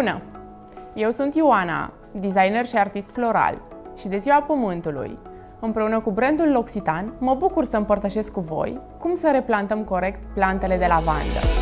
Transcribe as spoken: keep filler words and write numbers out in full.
Bună! Eu sunt Ioana, designer și artist floral și de Ziua Pământului, împreună cu brandul L'Occitane, mă bucur să împărtășesc cu voi cum să replantăm corect plantele de lavandă.